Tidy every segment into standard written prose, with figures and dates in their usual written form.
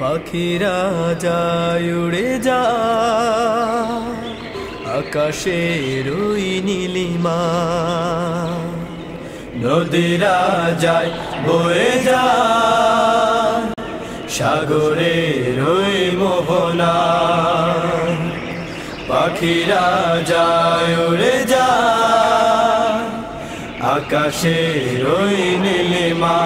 পাখিরা যায় উড়ে যায় আকাশের ওই নীলিমা, নদীরা যায় বয়ে যায় সাগরের ওই মোহনা, পাখিরা যায় উড়ে যায় আকাশের ওই নীলিমা,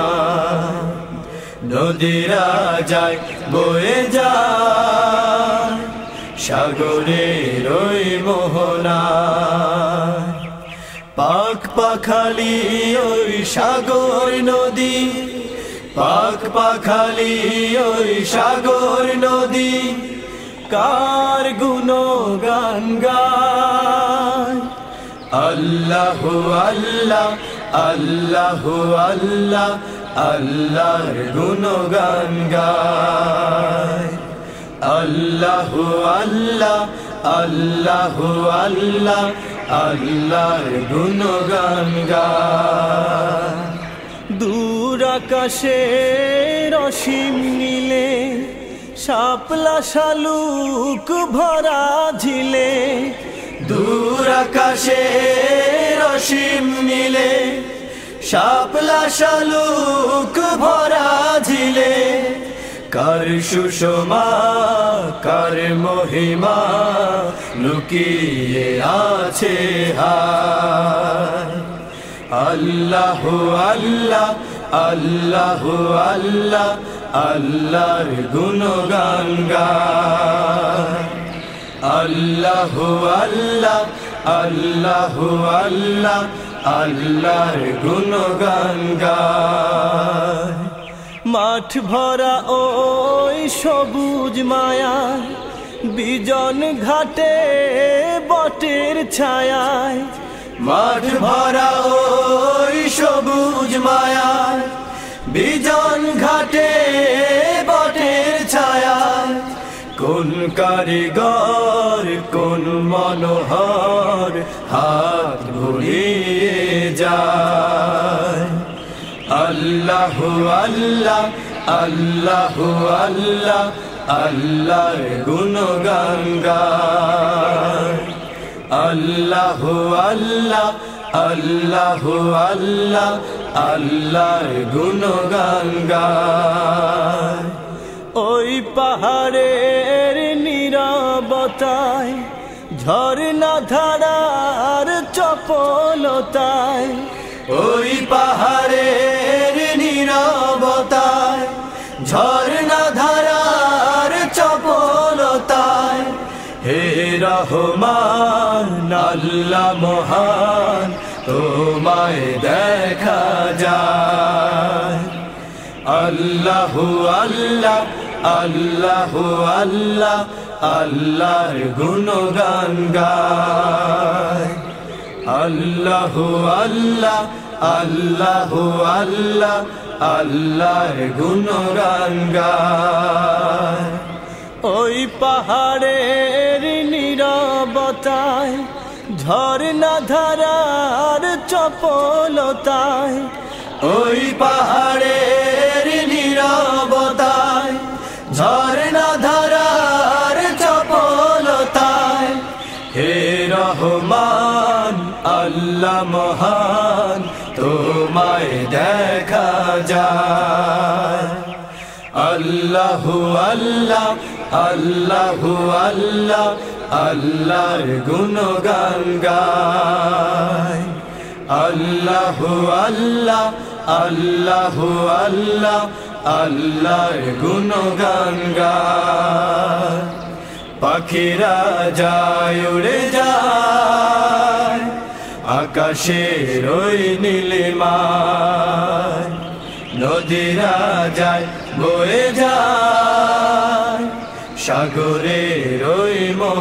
নদীরা যায় বয়ে যায় সাগরের ওই মোহনা, পাখ পাখালি ওই সাগর নদী, পাখ পাখালি ওই সাগর নদী, কার গুণগান গায়। আল্লাহু আল্লাহ আল্লাহু আল্লাহ আল্লাহর গুণগান গায়। আল্লাহু আল্লাহ আল্লাহু আল্লাহ আল্লাহর গুণগান গায়। দূর আকাশের অসীম নীলে শাপলা শালুক ভরা ঝিলে, দূর আকাশের অসীম নীলে শাপলা শালুক ভরা ঝিলে, কার সুষমা কার মহিমা লুকিয়ে আছে হায়। আল্লাহু আল্লাহ আল্লাহু আল্লাহ আল্লাহর গুণগান গায়। আল্লাহু আল্লাহ আল্লাহু আল্লাহ আল্লাহর গুণগান গায়। মাঠ ভরা ওই সবুজ মায়া বিজন ঘাটে বটের ছায়ায়, মাঠ ভরা ওই সবুজ মায়া বিজন ঘাটে বটের ছায়ায়, কোন কারিগর কোন মনোহর হাত ঘুরিয়ে যায়। আল্লাহু আল্লাহ আল্লাহু আল্লাহ আল্লাহর গুণগান গায়। আল্লাহু আল্লাহ আল্লাহু আল্লাহ আল্লাহর গুণগান গায়। ওই পাহাড়ের নীরবতায় ঝর্ণা ধারার চপলতায়, ওই পাহাড়ের নীরবতায় ঝর্ণা ধারার চপলতায়, হে রহমান আল্লাহ মহান তোমায় দেখা যায়। আল্লাহু আল্লাহ আল্লাহু আল্লাহ আল্লাহর গুণগান গায়। আল্লাহু আল্লাহ আল্লাহু আল্লাহ আল্লাহর গুণগান গায়। ওই পাহাড়ের নীরবতায় ঝর্ণা ধারার চপলতায়, ওই পাহাড়ের নীরবতায় ঝর্ণা ধারার চপলতায়, হে রহমান আল্লাহ মহান তোমায় দেখা যায়। আল্লাহু আল্লাহ আল্লাহু আল্লাহ আল্লাহর গুণগান গায়। আল্লাহু আল্লাহ আল্লাহু আল্লাহ আল্লাহর গুণগান গায়। পাখিরা যায় উড়ে যায় আকাশের ওই নীলিমায়, নদীরা যায় বয়ে যায় সাগরের ওই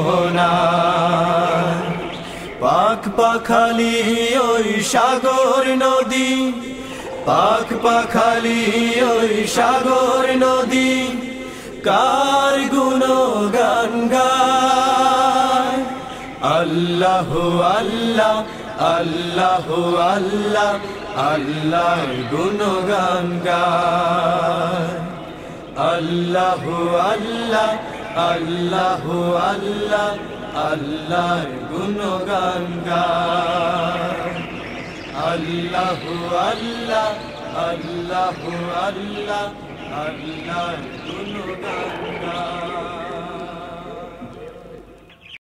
মোহনায়, পাখ পাখালি ওই সাগর নদী, পাখ পাখালি ওই সাগর নদী, কার গুণগান গায়। আল্লাহু আল্লাহ আল্লাহু আল্লাহ আল্লাহর গুণগান গায়। আল্লাহু আল্লাহ আল্লাহু আল্লাহ আল্লাহর গুণগান গায় আল্লাহু আল্লাহ আল্লাহু আল্লাহ আল্লাহর গুণগান গায়